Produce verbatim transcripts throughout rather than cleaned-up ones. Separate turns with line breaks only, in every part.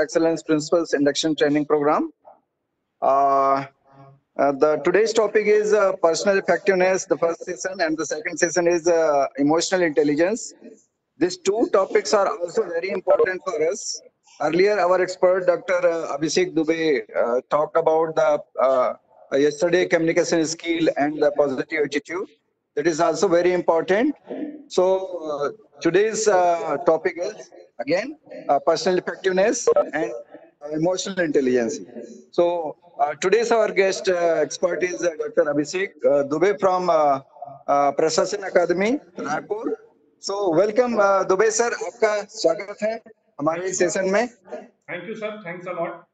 Excellence Principles Induction Training Program. Uh, uh, the today's topic is uh, personal effectiveness, the first session, and the second session is uh, emotional intelligence. These two topics are also very important for us. Earlier, our expert, Doctor Uh, Abhishek Dubey, uh, talked about the uh, yesterday communication skill and the positive attitude. That is also very important. So uh, today's uh, topic is again uh, personal effectiveness and uh, emotional intelligence. So uh, today's our guest uh, expert is uh, Doctor Abhishek uh, Dubey from uh, uh, Prashasan Academy, Raipur. So welcome uh, Dubey sir, आपका स्वागत है हमारे इस session में.
Thank you, sir. Thanks a lot.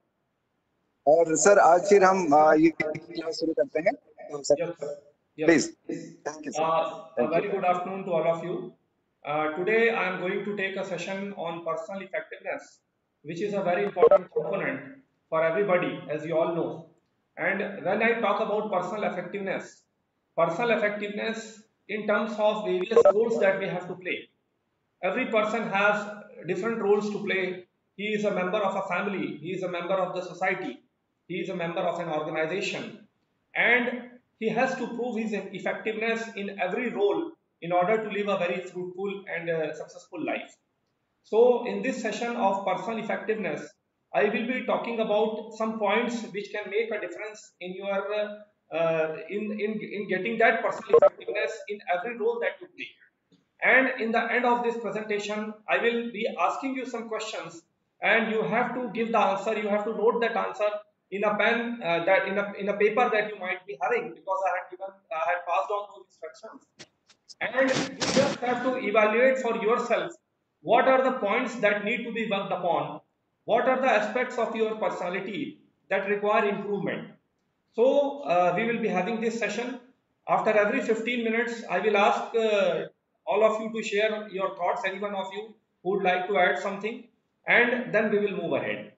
और sir आज फिर हम uh, ये क्लास शुरू करते हैं. तो sir,
Yes, sir. Yes.
please. Thank you, sir.
Uh, a
Thank
very
you.
good afternoon to all of you. Uh, today I am going to take a session on personal effectiveness, which is a very important component for everybody, as you all know. And when I talk about personal effectiveness, personal effectiveness in terms of various roles that we have to play. Every person has different roles to play. He is a member of a family, he is a member of the society, he is a member of an organization, and he has to prove his effectiveness in every role in order to live a very fruitful and uh, successful life. So in this session of personal effectiveness, I will be talking about some points which can make a difference in your uh, uh, in, in in getting that personal effectiveness in every role that you play. And in the end of this presentation, I will be asking you some questions, and you have to give the answer. You have to note that answer in a pen, uh, that in a in a paper that you might be having, because I had given I had passed on those instructions. And you just have to evaluate for yourself what are the points that need to be worked upon, what are the aspects of your personality that require improvement. So uh, we will be having this session. After every fifteen minutes, I will ask uh, all of you to share your thoughts, any one of you who would like to add something, and then we will move ahead.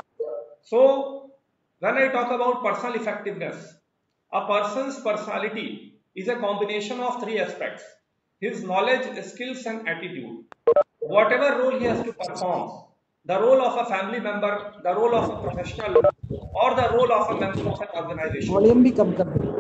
So when I talk about personal effectiveness, a person's personality is a combination of three aspects: his knowledge, skills, and attitude. Whatever role he has to perform, the role of a family member, the role of a professional, or the role of a member of an organization.
Volume भी कम कर दो.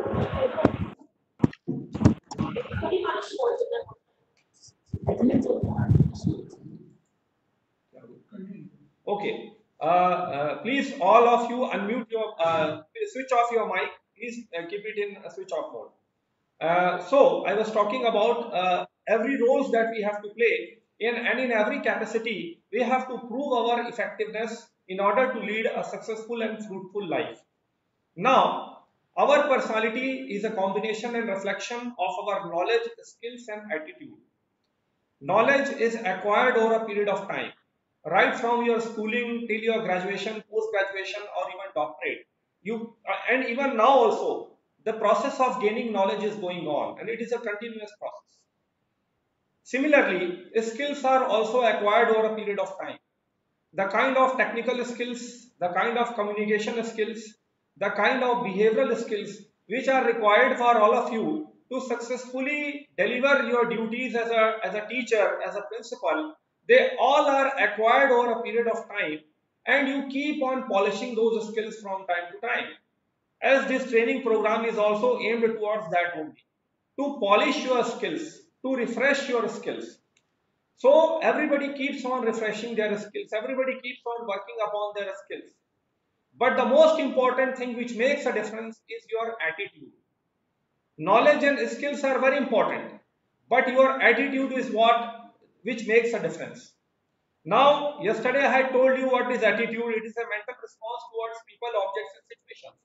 Okay. Uh, uh, please, all of you, unmute your, uh, switch off your mic. Please uh, keep it in a switch off mode. Uh, so I was talking about uh, every roles that we have to play in, and in every capacity we have to prove our effectiveness in order to lead a successful and fruitful life. Now, our personality is a combination and reflection of our knowledge, skills, and attitude. Knowledge is acquired over a period of time, right from your schooling till your graduation, post-graduation, or even doctorate. You uh, and even now also, the process of gaining knowledge is going on, and it is a continuous process. Similarly, skills are also acquired over a period of time. The kind of technical skills, the kind of communication skills, the kind of behavioral skills which are required for all of you to successfully deliver your duties as a, as a teacher, as a principal, they all are acquired over a period of time, and you keep on polishing those skills from time to time. As this training program is also aimed towards that only, to polish your skills, to refresh your skills. So everybody keeps on refreshing their skills, everybody keeps on working upon their skills. But the most important thing which makes a difference is your attitude. Knowledge and skills are very important, but your attitude is what which makes a difference. Now, yesterday I had told you what is attitude. It is a mental response towards people, objects, and situations.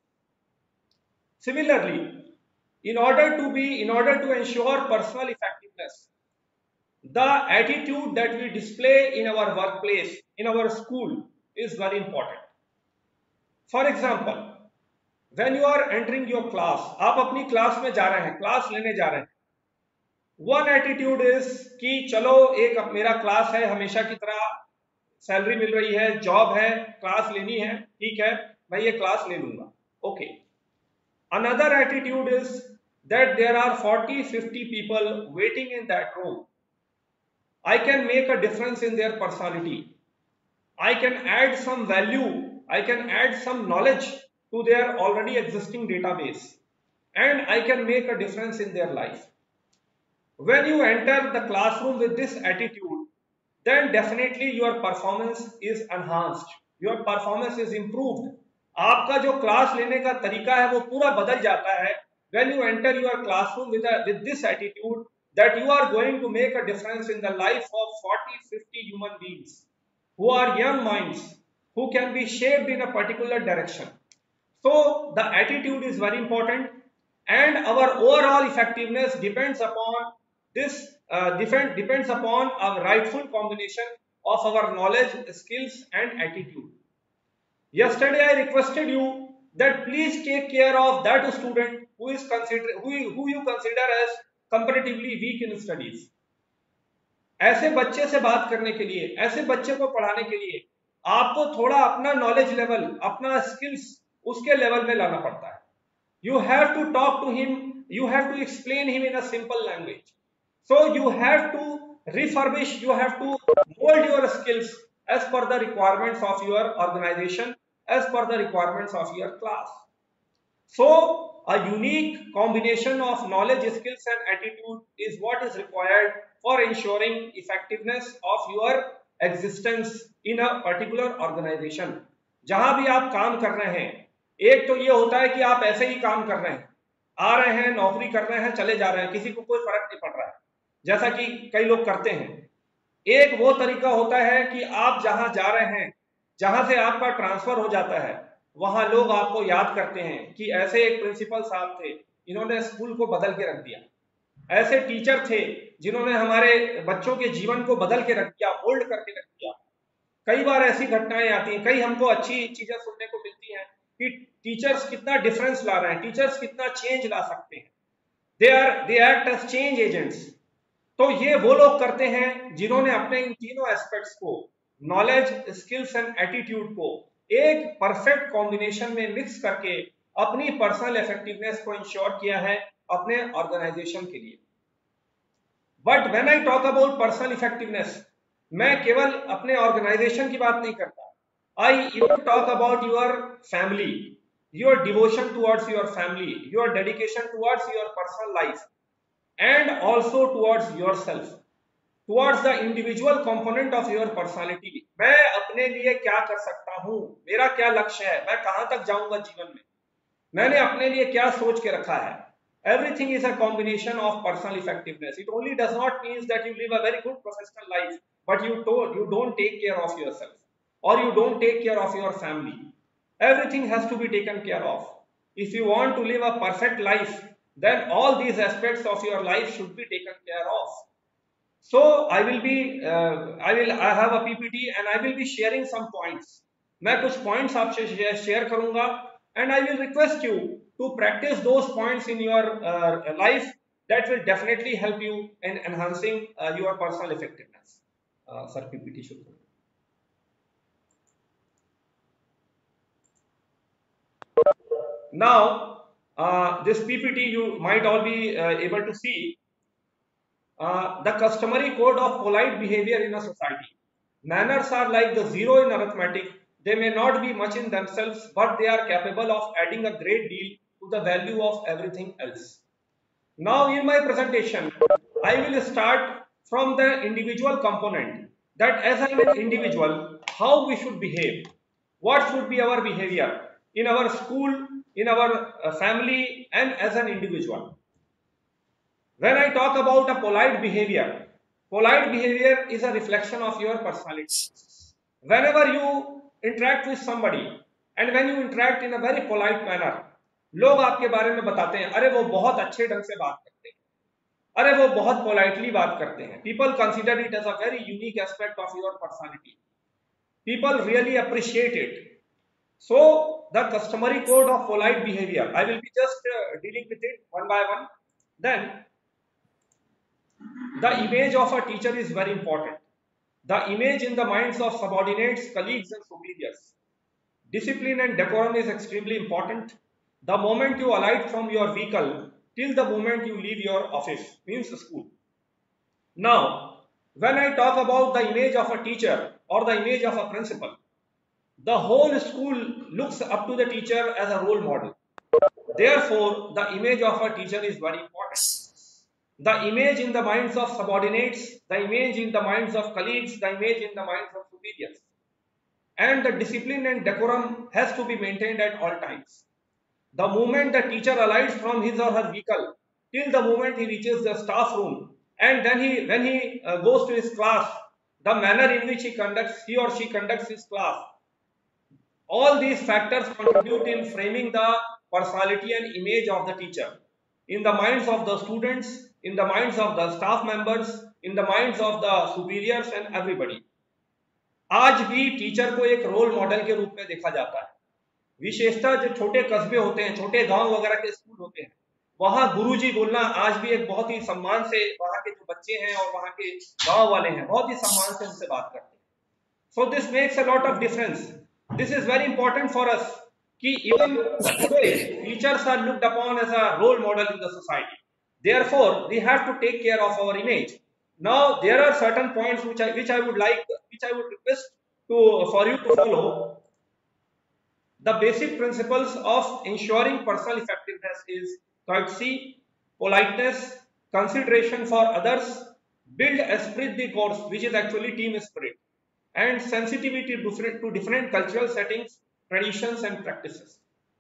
Similarly, in order to be, in order to ensure personal effectiveness, the attitude that we display in our workplace, in our school, is very important. For example, when you are entering your class, आप अपनी class में जा रहे हैं, class लेने जा रहे हैं. One attitude is कि चलो एक मेरा क्लास है, हमेशा की तरह सैलरी मिल रही है, जॉब है, क्लास लेनी है, ठीक है, मैं ये क्लास ले लूंगा. Okay. Another attitude is that there are forty, fifty people waiting in that room. I can make a difference in their personality. I can add some value, I can add some knowledge to their already existing database, and I can make a difference in their life. When you enter the classroom with this attitude, then definitely your performance is enhanced, your performance is improved. आपका जो class लेने का तरीका है वो पूरा बदल जाता है when you enter your classroom with, a, with this attitude that you are going to make a difference in the life of forty fifty human beings who are young minds, who can be shaped in a particular direction. So the attitude is very important, and our overall effectiveness depends upon this uh, depend, depends upon a rightful combination of our knowledge, skills and attitude. Yesterday I requested you that please take care of that student who is consider who, who you consider as comparatively weak in studies. ऐसे बच्चे से बात करने के लिए, ऐसे बच्चे को पढ़ाने के लिए आपको थोड़ा अपना नॉलेज लेवल, अपना स्किल्स उसके लेवल में लाना पड़ता है. You have to talk to him, you have to explain him in a simple language. So you have to refurbish, you have to mold your skills as per the requirements of your organization, as per the requirements of your class. So a unique combination of knowledge, skills and attitude is what is required for ensuring effectiveness of your existence in a particular organization. जहां भी आप काम कर रहे हैं, एक तो ये होता है कि आप ऐसे ही काम कर रहे हैं, आ रहे हैं, नौकरी कर रहे हैं, चले जा रहे हैं, किसी को कोई फर्क नहीं पड़ रहा है, जैसा कि कई लोग करते हैं. एक वो तरीका होता है कि आप जहां जा रहे हैं, जहां से आपका ट्रांसफर हो जाता है, वहां लोग आपको याद करते हैं कि ऐसे एक प्रिंसिपल साहब थे, इन्होंने स्कूल को बदल के रख दिया. ऐसे टीचर थे जिन्होंने हमारे बच्चों के जीवन को बदल के रख दिया, मोल्ड करके रख दिया. कई बार ऐसी घटनाएं आती हैं, कई हमको अच्छी चीजें सुनने को मिलती हैं कि टीचर्स कितना डिफरेंस ला रहे हैं, टीचर्स कितना चेंज ला सकते हैं. They are they act as change agents. तो ये वो लोग करते हैं जिन्होंने अपने इन तीनों एस्पेक्ट्स को, नॉलेज, स्किल्स एंड एटीट्यूड को एक परफेक्ट कॉम्बिनेशन में मिक्स करके अपनी पर्सनल इफेक्टिवनेस को इंश्योर किया है अपने ऑर्गेनाइजेशन के लिए. But when I talk about personal effectiveness, मैं केवल अपने ऑर्गेनाइजेशन की बात नहीं करता. I even talk about your family, your devotion towards your family, your dedication towards your personal life and also towards yourself, towards the individual component of your personality. मैं अपने लिए क्या कर सकता हूँ, मेरा क्या लक्ष्य है, मैं कहाँ तक जाऊंगा जीवन में, मैंने अपने लिए क्या सोच के रखा है. Everything is a combination of personal effectiveness. It only does not mean that you live a very good professional life, but you don't, you don't take care of yourself, or you don't take care of your family. Everything has to be taken care of. If you want to live a perfect life, then all these aspects of your life should be taken care of. So I will be, uh, I will, I have a P P T and I will be sharing some points. मैं कुछ points आपसे share करूँगा, and I will request you to practice those points in your uh, life. That will definitely help you in enhancing uh, your personal effectiveness. Uh, sir, P P T should. Now. Uh, this P P T you might all be uh, able to see uh, the customary code of polite behavior in a society. Manners are like the zero in arithmetic. They may not be much in themselves, but they are capable of adding a great deal to the value of everything else. Now in my presentation, I will start from the individual component, that as an individual, how we should behave, what should be our behavior in our school, in our uh, family and as an individual. When I talk about a polite behavior, polite behavior is a reflection of your personality. Whenever you interact with somebody and when you interact in a very polite manner, लोग आपके बारे में बताते हैं, अरे वो बहुत अच्छे ढंग से बात करते हैं, अरे वो बहुत politely बात करते हैं. People consider it as a very unique aspect of your personality. People really appreciate it. So the customary code of polite behavior, I will be just uh, dealing with it one by one. Then the image of a teacher is very important. The image in the minds of subordinates, colleagues and superiors. Discipline and decorum is extremely important. The moment you alight from your vehicle till the moment you leave your office, means school. Now When I talk about the image of a teacher or the image of a principal, the whole school looks up to the teacher as a role model. Therefore, the image of a teacher is very important. The image in the minds of subordinates, the image in the minds of colleagues, the image in the minds of superiors. And the discipline and decorum has to be maintained at all times. The moment the teacher alights from his or her vehicle, till the moment he reaches the staff room, and then he, when he uh, goes to his class, the manner in which he conducts, he or she conducts his class, all these factors contribute in framing the personality and image of the teacher in the minds of the students, in the minds of the staff members, in the minds of the superiors and everybody. आज भी teacher को एक role model के रूप में देखा जाता है। विशेषतः जो छोटे कस्बे होते हैं, छोटे गांव वगैरह के स्कूल होते हैं, वहां गुरुजी बोलना आज भी एक बहुत ही सम्मान से वहां के जो बच्चे हैं और वहां के गांव वाले हैं बहुत ही सम्मान से उनसे बात करते हैं। So this makes a lot of difference. This is very important for us कि even today teachers are looked upon as a role model in the society. Therefore, we have to take care of our image. Now there are certain points which I which I would like which I would request to for you to follow. The basic principles of ensuring personal effectiveness is courtesy, politeness, consideration for others, build esprit de corps, which is actually team spirit, and sensitivity to different, to different cultural settings, traditions and practices.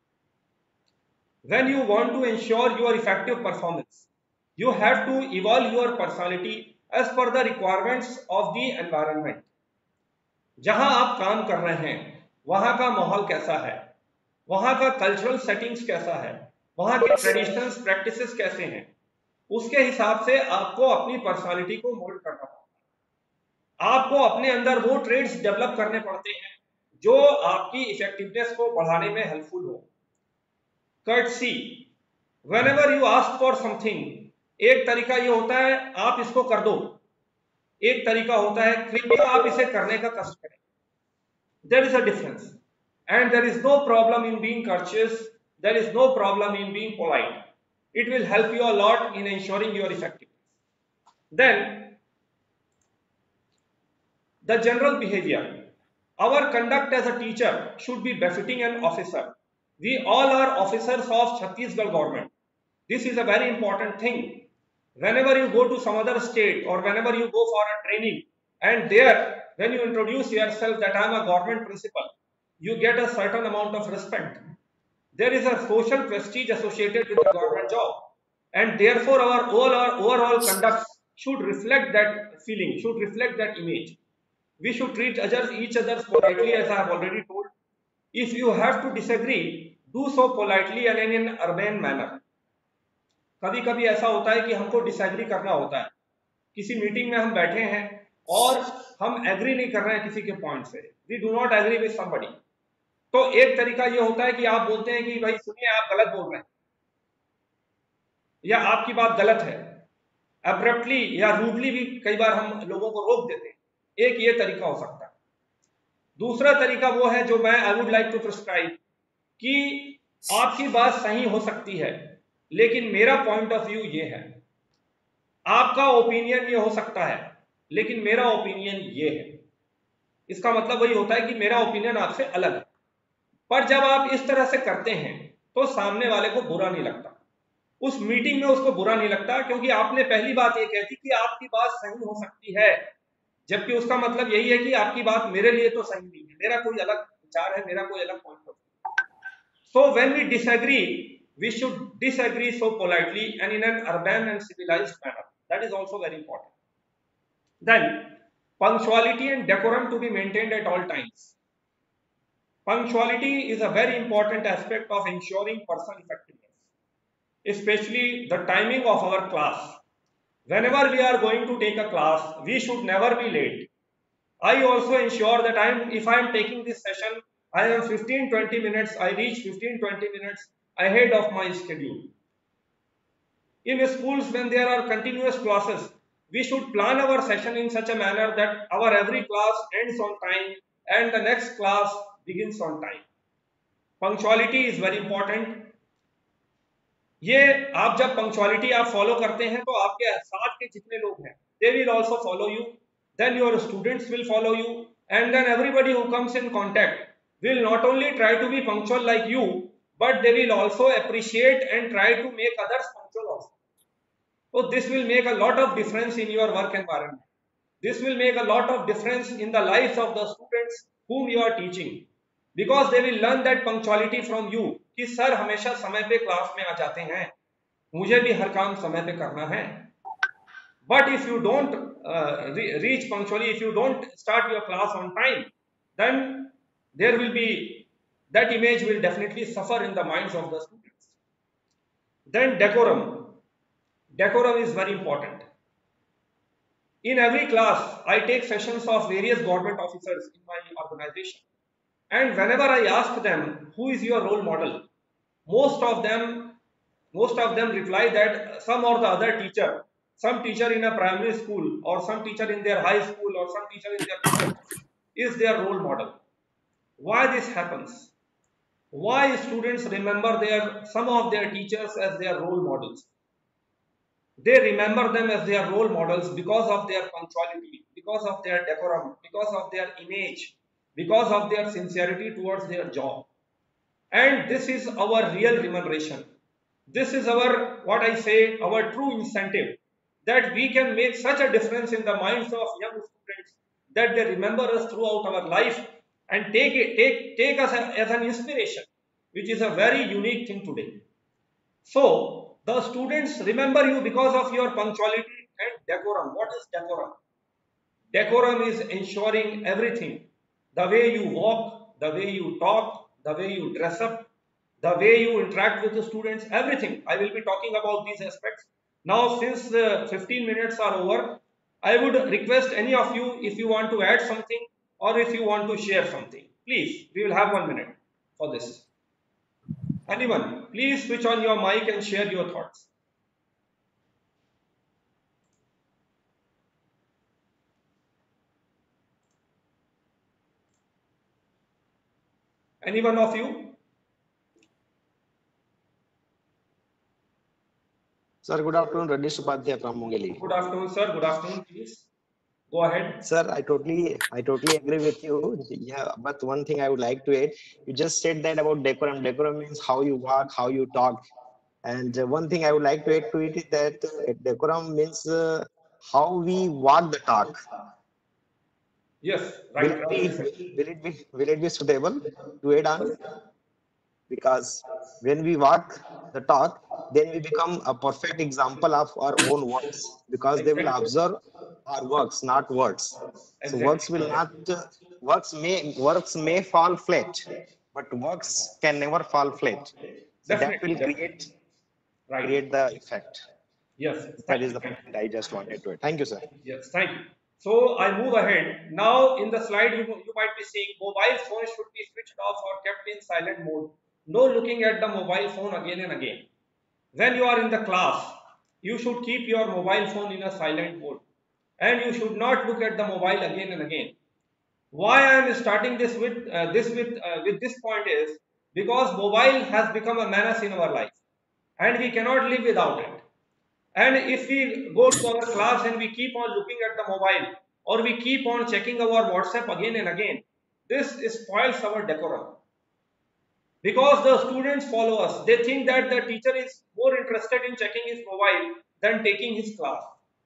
When you want to ensure your effective performance, you have to evolve your personality as per the requirements of the environment. जहां आप काम कर रहे हैं वहां का माहौल कैसा है, वहां का कल्चरल सेटिंग्स कैसा है, वहां के ट्रेडिशनल्स प्रैक्टिसेस कैसे हैं, उसके हिसाब से आपको अपनी पर्सनालिटी को मोल्ड करना पड़ता है। आपको अपने अंदर वो ट्रेड्स डेवलप करने पड़ते हैं जो आपकी इफेक्टिवनेस को बढ़ाने में हेल्पफुल हो। Courtesy, whenever you ask for something, एक तरीका ये होता है आप इसको कर दो, एक तरीका होता है कृपया आप इसे करने का कष्ट करें। There is a difference, and there is no problem in being courteous, there is no problem in being polite. It will help you a lot in ensuring your effectiveness. Then, the general behavior. Our conduct as a teacher should be befitting an officer. We all are officers of Chhattisgarh government. This is a very important thing. Whenever you go to some other state or whenever you go for a training, and there when you introduce yourself that I am a government principal, you get a certain amount of respect. There is a social prestige associated with the government job, and therefore our all our overall conduct should reflect that feeling, should reflect that image. We should treat others, each other politely, as I have already told. If you have to disagree, do so politely and in an urbane manner. कभी कभी ऐसा होता है कि हमको disagree करना होता है, किसी मीटिंग में हम बैठे हैं और हम एग्री नहीं कर रहे हैं किसी के पॉइंट से, we do not agree with somebody, तो एक तरीका ये होता है कि आप बोलते हैं कि भाई सुनिए आप गलत बोल रहे हैं या आपकी बात गलत है, अब्रप्टली या रूडली भी कई बार हम लोगों को रोक देते हैं। एक ये तरीका हो सकता है। दूसरा तरीका वो है जो मैं I would like to prescribe कि आपकी बात सही हो सकती है लेकिन मेरा पॉइंट ऑफ व्यू ये है, आपका ओपिनियन ये हो सकता है लेकिन मेरा ओपिनियन ये है। इसका मतलब वही होता है कि मेरा ओपिनियन आपसे अलग है, पर जब आप इस तरह से करते हैं तो सामने वाले को बुरा नहीं लगता, उस मीटिंग में उसको बुरा नहीं लगता, क्योंकि आपने पहली बात ये कह दी कि आपकी बात सही हो सकती है, जबकि उसका मतलब यही है कि आपकी बात मेरे लिए तो सही नहीं है, मेरा कोई अलग विचार है, मेरा कोई अलग point of view. So when we disagree, we should disagree so politely and in an urban and civilized manner. That is also very important. Then, punctuality and decorum to be maintained at all times. Punctuality is a very important aspect of ensuring personal effectiveness, especially the timing of our class. Whenever we are going to take a class, we should never be late. I also ensure that I am, if I am taking this session, I am fifteen to twenty minutes, I reach fifteen to twenty minutes ahead of my schedule. In schools, when there are continuous classes, we should plan our session in such a manner that our every class ends on time and the next class begins on time. Punctuality is very important. ये आप जब punctuality आप follow करते हैं तो आपके साथ के जितने लोग हैं they will also follow you then your students will follow you, and then everybody who comes in contact will not only try to be punctual like you, but they will also appreciate and try to make others punctual also. So this will make a lot of difference in your work environment. This will make a lot of difference in the lives of the students whom you are teaching, because they will learn that punctuality from you कि sir हमेशा समय पे class में आ जाते हैं, मुझे भी हर काम समय पे करना है. But if you don't uh, re reach punctually, if you don't start your class on time, then there will be, that image will definitely suffer in the minds of the students. Then decorum. Decorum is very important. In every class, I take sessions of various government officers in my organization. And whenever I ask them, who is your role model? Most of them, most of them reply that some or the other teacher, some teacher in a primary school or some teacher in their high school or some teacher in their college is their role model. Why this happens? Why students remember their, some of their teachers as their role models? They remember them as their role models because of their punctuality, because of their decorum, because of their image, because of their sincerity towards their job. And this is our real remuneration. This is our, what I say, our true incentive, that we can make such a difference in the minds of young students that they remember us throughout our life and take it, take, take us as an inspiration, which is a very unique thing today. So, the students remember you because of your punctuality and decorum. What is decorum? Decorum is ensuring everything. The way you walk, the way you talk, the way you dress up, the way you interact with the students, everything. I will be talking about these aspects. Now, since the fifteen minutes are over, I would request any of you, if you want to add something or if you want to share something. Please, we will have one minute for this. Anyone, please switch on your mic and share your thoughts. Any one of you?
Sir, good afternoon. Rajesh Upadhyay from Mungeli.
Good afternoon, sir. Good afternoon, please. Go ahead.
Sir, I totally, I totally agree with you. Yeah, but one thing I would like to add, you just said that about decorum. Decorum means how you walk, how you talk. And uh, one thing I would like to add to it is that uh, decorum means uh, how we walk the talk.
Yes,
Will
right.
it be, will it be, will it be suitable to add on? Because when we walk the talk, then we become a perfect example of our own works, because they will
Exactly.
observe our works, not words. So works
Exactly.
will not, uh, works may, works may fall flat, but works can never fall flat. So that
Definitely,
will create,
definitely. Right.
create the effect.
Yes,
That
thank
is
you.
the point I just wanted to add. Thank you, sir.
Yes, thank you. So I move ahead. Now in the slide, you, you might be seeing mobile phone should be switched off or kept in silent mode. No looking at the mobile phone again and again. When you are in the class, you should keep your mobile phone in a silent mode. And you should not look at the mobile again and again. Why I am starting this with uh, this with uh, with this point is because mobile has become a menace in our life, and we cannot live without it. And if we go to our class and we keep on looking at the mobile or we keep on checking our WhatsApp again and again, this spoils our decorum. Because the students follow us, they think that the teacher is more interested in checking his mobile than taking his class.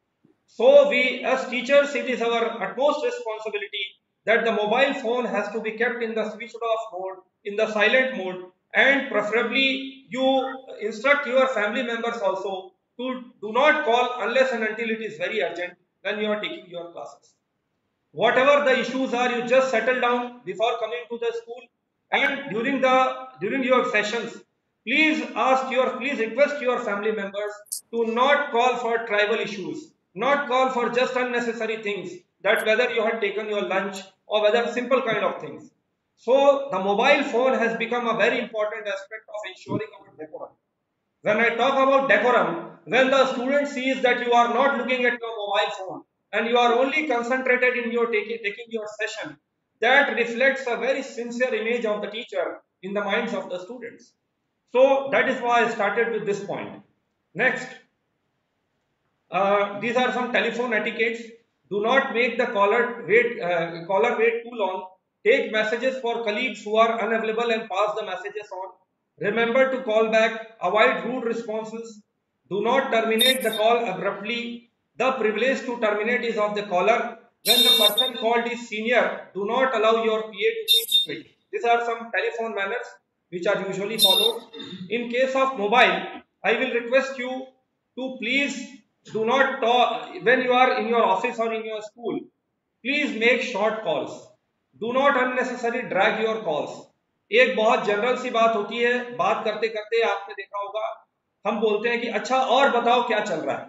So we as teachers, it is our utmost responsibility that the mobile phone has to be kept in the switched off mode, in the silent mode, and preferably you instruct your family members also to do not call unless and until it is very urgent when you are taking your classes. Whatever the issues are, you just settle down before coming to the school, and during the during your sessions, please ask your please request your family members to not call for tribal issues, not call for just unnecessary things, that whether you had taken your lunch or whether simple kind of things. So the mobile phone has become a very important aspect of ensuring our decorum. When I talk about decorum, when the student sees that you are not looking at your mobile phone and you are only concentrated in your taking, taking your session, that reflects a very sincere image of the teacher in the minds of the students. So that is why I started with this point. Next, uh, these are some telephone etiquettes. Do not make the caller wait, uh, caller wait too long. Take messages for colleagues who are unavailable and pass the messages on. Remember to call back. Avoid rude responses. Do not terminate the call abruptly. The privilege to terminate is of the caller. When the person called is senior, do not allow your P A to keep you waiting. These are some telephone manners which are usually followed. In case of mobile, I will request you to please do not talk when you are in your office or in your school. Please make short calls. Do not unnecessarily drag your calls. एक बहुत general सी बात होती है, बात करते करते आपने देखा होगा हम बोलते हैं कि अच्छा और बताओ क्या चल रहा है।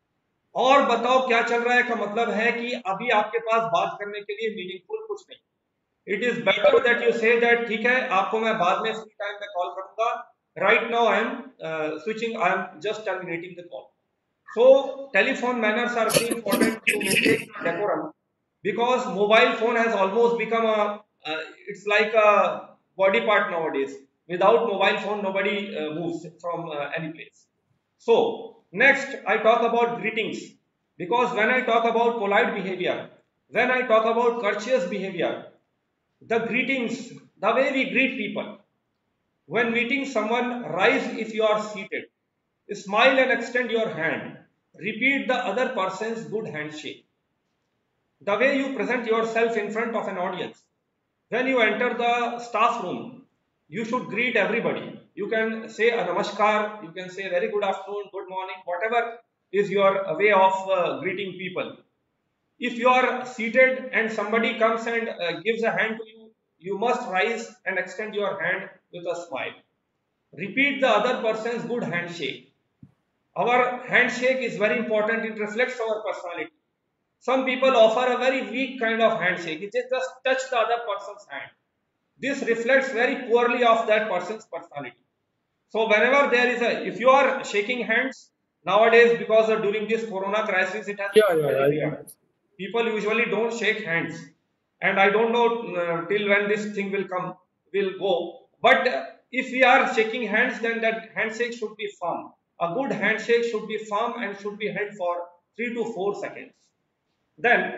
और बताओ क्या चल रहा है का मतलब है कि अभी आपके पास बात करने के लिए मीनिंगफुल कुछ नहीं। It is better that you say that ठीक है, आपको मैं बाद में फ्री टाइम में कॉल करूंगा, right now I am switching, I am just terminating the call. So telephone manners are very important to maintain decorum, because mobile phone has almost become a uh, it's like a body part nowadays. Without mobile phone nobody uh, moves from uh, any place. So next I talk about greetings, because when I talk about polite behavior, when I talk about courteous behavior, the greetings, the way we greet people when meeting someone: rise if you are seated, smile and extend your hand, repeat the other person's good handshake. The way you present yourself in front of an audience: when you enter the staff room, you should greet everybody. You can say a namaskar, you can say very good afternoon, good morning, whatever is your way of uh, greeting people. If you are seated and somebody comes and uh, gives a hand to you, you must rise and extend your hand with a smile. Repeat the other person's good handshake. Our handshake is very important, it reflects our personality. Some people offer a very weak kind of handshake, it is just touch the other person's hand. This reflects very poorly of that person's personality. So whenever there is a, if you are shaking hands, nowadays because of during this corona crisis, it has
Yeah,
become
yeah,
very
yeah.
rare. People usually don't shake hands, and I don't know uh, till when this thing will come, will go. But uh, if we are shaking hands, then that handshake should be firm. A good handshake should be firm and should be held for three to four seconds. Then,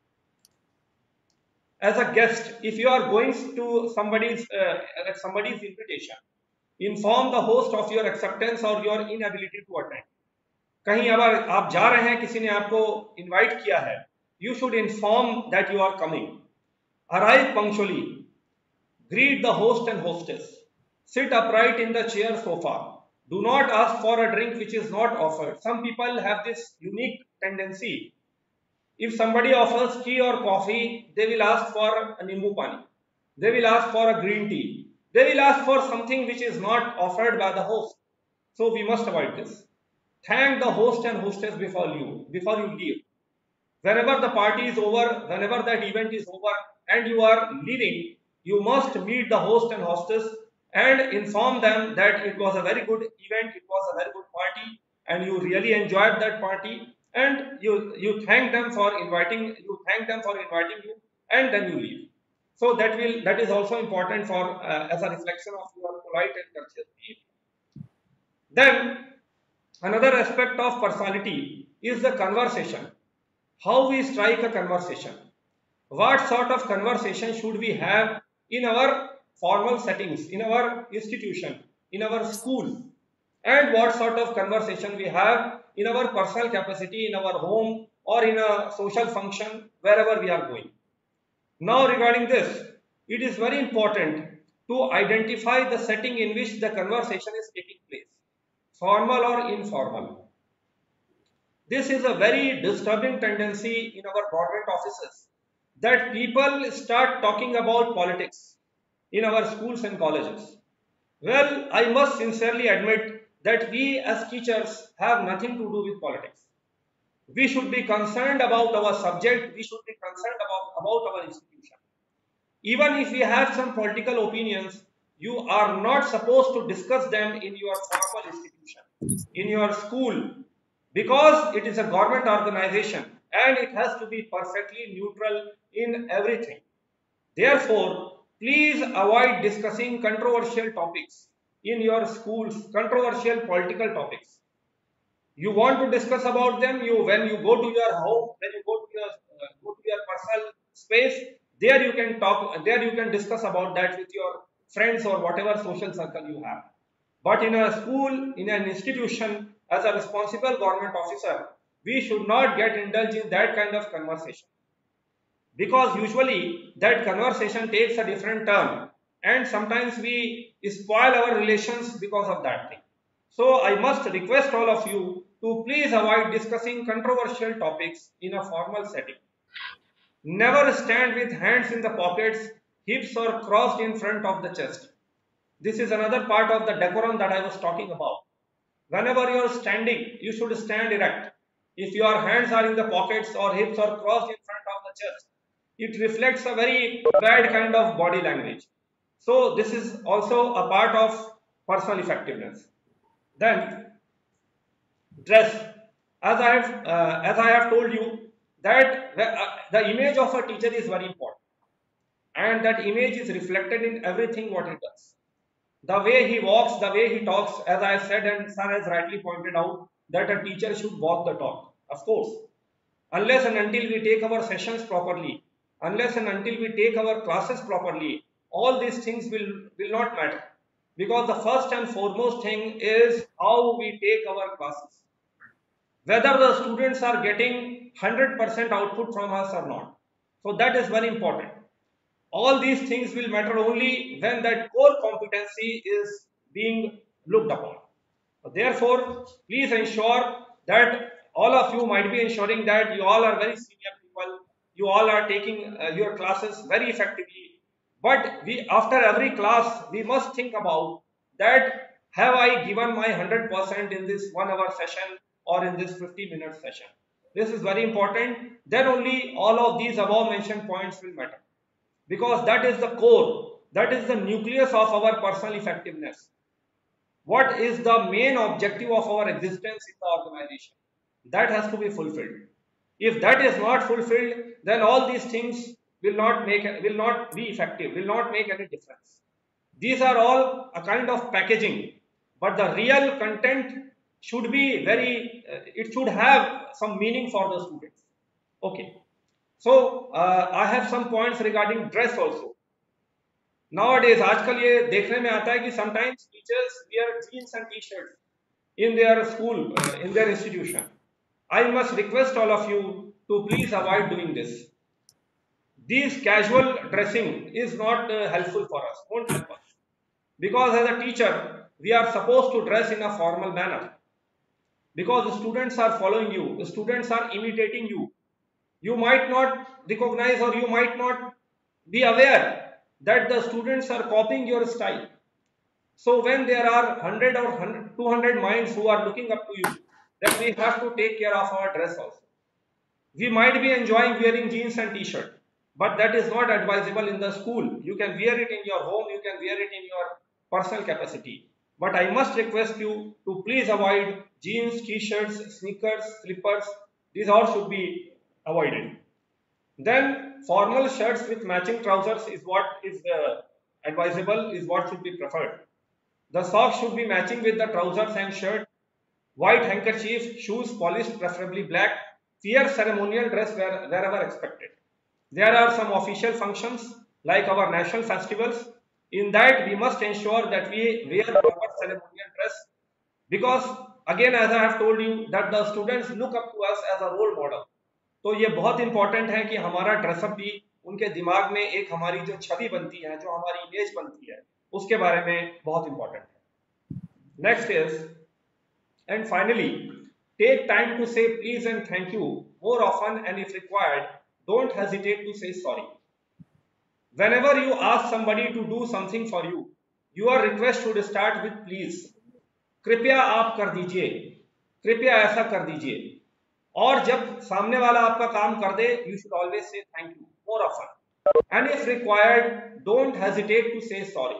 as a guest, if you are going to somebody's uh, at somebody's invitation, inform the host of your acceptance or your inability to attend. कहीं अगर आप जा रहे हैं, किसी ने आपको invite किया है, you should inform that you are coming. Arrive punctually. Greet the host and hostess. Sit upright in the chair sofa. Do not ask for a drink which is not offered. Some people have this unique tendency. If somebody offers tea or coffee, they will ask for a nimbu pani. They will ask for a green tea. They will ask for something which is not offered by the host. So we must avoid this. Thank the host and hostess before you, before you leave. Whenever the party is over, whenever that event is over and you are leaving, you must meet the host and hostess and inform them that it was a very good event, it was a very good party, and you really enjoyed that party, and you you thank them for inviting you thank them for inviting you, and then you leave. So that will that is also important for uh, as a reflection of your polite and courteous behavior. Then another aspect of personality is the conversation. How we strike a conversation. What sort of conversation should we have in our formal settings, in our institution, in our school, and what sort of conversation we have in our personal capacity, in our home, or in a social function, wherever we are going. Now regarding this, it is very important to identify the setting in which the conversation is taking place, formal or informal. This is a very disturbing tendency in our government offices, that people start talking about politics in our schools and colleges. Well, I must sincerely admit that we as teachers have nothing to do with politics. We should be concerned about our subject, we should be concerned about, about our institution. Even if we have some political opinions, you are not supposed to discuss them in your formal institution, in your school, because it is a government organization and it has to be perfectly neutral in everything. Therefore, please avoid discussing controversial topics in your schools, controversial political topics. You want to discuss about them, you when you go to your home, when you go to your uh, go to your personal space, there you can talk, there you can discuss about that with your friends or whatever social circle you have. But in a school, in an institution, as a responsible government officer, we should not get indulged in that kind of conversation, because usually that conversation takes a different turn, and sometimes we spoil our relations because of that thing. So I must request all of you to please avoid discussing controversial topics in a formal setting. Never stand with hands in the pockets, hips or crossed in front of the chest. This is another part of the decorum that I was talking about. Whenever you are standing, you should stand erect. If your hands are in the pockets or hips are crossed in front of the chest, it reflects a very bad kind of body language. So this is also a part of personal effectiveness. Then dress, as I have uh, as I have told you that the, uh, the image of a teacher is very important, and that image is reflected in everything what he does. The way he walks, the way he talks, as I said and sir has rightly pointed out, that a teacher should walk the talk. Of course, unless and until we take our sessions properly, unless and until we take our classes properly, all these things will, will not matter. Because the first and foremost thing is how we take our classes. Whether the students are getting one hundred percent output from us or not. So that is very important. All these things will matter only when that core competency is being looked upon. Therefore, please ensure that all of you might be ensuring that you all are very senior people, you all are taking uh, your classes very effectively. But we, after every class, we must think about that, have I given my one hundred percent in this one hour session or in this fifty minute session? This is very important. Then only all of these above mentioned points will matter, because that is the core, that is the nucleus of our personal effectiveness. What is the main objective of our existence in the organization? That has to be fulfilled. If that is not fulfilled, then all these things will not make, will not be effective, will not make any difference. These are all a kind of packaging, but the real content should be very, uh, it should have some meaning for the students. Okay. So uh, I have some points regarding dress also. Nowadays, आजकल ये देखने में आता है कि sometimes teachers wear jeans and t-shirts in their school, uh, in their institution. I must request all of you to please avoid doing this. This casual dressing is not uh, helpful for us, won't help us. Because as a teacher, we are supposed to dress in a formal manner. Because the students are following you, the students are imitating you. You might not recognize or you might not be aware that the students are copying your style. So when there are one hundred or two hundred minds who are looking up to you, then we have to take care of our dress also. We might be enjoying wearing jeans and t-shirt, but that is not advisable in the school. You can wear it in your home, you can wear it in your personal capacity. But I must request you to please avoid jeans, t-shirts, sneakers, slippers. These all should be avoided. Then formal shirts with matching trousers is what is uh, advisable, is what should be preferred. The socks should be matching with the trousers and shirt. White handkerchief, shoes polished, preferably black. Wear ceremonial dress where, wherever expected. There are some official functions like our national festivals. In that, we must ensure that we wear proper ceremonial dress, because again, as I have told you, that the students look up to us as a role model. तो ये बहुत important है कि हमारा dress up भी उनके दिमाग में एक हमारी जो छवि बनती है, जो हमारी इमेज बनती है, उसके बारे में बहुत इंपॉर्टेंट है. Next is, and finally, take time to say please and thank you more often, and if required don't hesitate to say sorry. Whenever you ask somebody to do something for you, your request should start with please. कृपया आप कर दीजिए, कृपया ऐसा कर दीजिए. और जब सामने वाला आपका काम कर दे, you should always say thank you more often. And if required, don't hesitate to say sorry.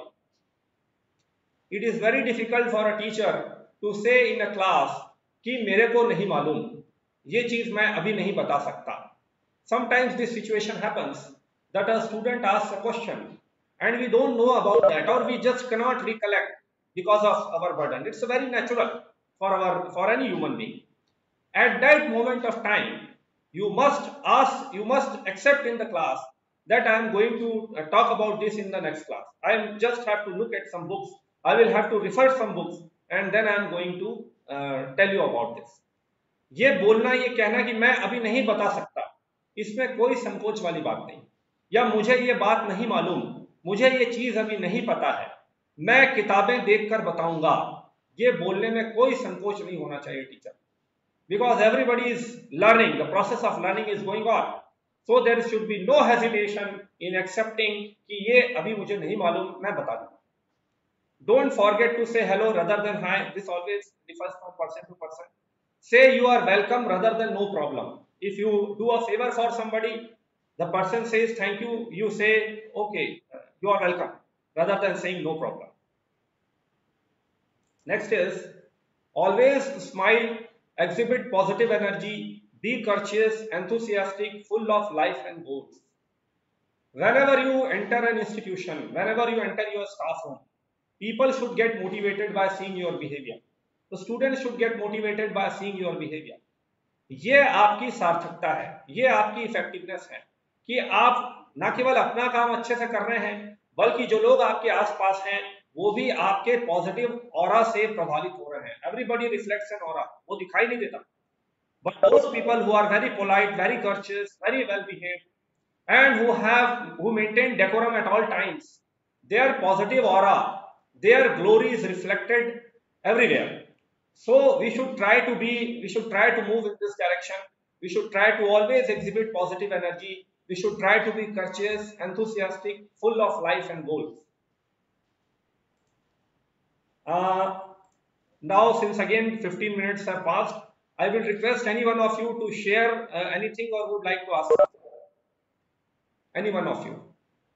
It is very difficult for a teacher to say in a class कि मेरे को नहीं मालूम, ये चीज मैं अभी नहीं बता सकता. Sometimes this situation happens that a student asks a question and we don't know about that, or we just cannot recollect because of our burden. It's very natural for our for any human being. At that moment of time, you must ask, you must accept in the class that I am going to uh, talk about this in the next class. I just have to look at some books, I will have to refer some books, and then I am going to uh, tell you about this. ये बोलना, ये कहना कि मैं अभी नहीं बता सकता, इसमें कोई संकोच वाली बात नहीं, या मुझे ये बात नहीं मालूम, मुझे ये चीज अभी नहीं पता है, मैं किताबें देखकर बताऊंगा, ये बोलने में कोई संकोच नहीं होना चाहिए teacher, because everybody is learning, the process of learning is going on, so there should be no hesitation in accepting कि ये अभी मुझे नहीं मालूम, मैं बता दूंगा. Don't forget to say hello rather than hi. This always differs from person to person. Say you are welcome rather than no problem. If you do a favor for somebody, the person says thank you, you say okay, you are welcome, rather than saying no problem. Next is always smile, exhibit positive energy, be courteous, enthusiastic, full of life and goals. Whenever you enter an institution, whenever you enter your staff room, people should get motivated by seeing your behavior. The students should get motivated by seeing your behavior. ये आपकी सार्थकता है, ये आपकी effectiveness है कि आप ना केवल अपना काम अच्छे से कर रहे हैं, बल्कि जो लोग आपके आसपास हैं वो भी आपके पॉजिटिव ऑरा से प्रभावित हो रहे हैं. एवरीबॉडी रिफ्लेक्ट्स एन ऑरा, वो दिखाई नहीं देता, but those people who are very polite, very courteous, very well behaved, and who have who maintain decorum at all times, their positive aura, their glory is reflected everywhere. So we should try to be, we should try to move in this direction. We should try to always exhibit positive energy. We should try to be courteous, enthusiastic, full of life and goals. Uh, now, since again fifteen minutes have passed, I will request any one of you to share uh, anything or would like to ask. Any one of you.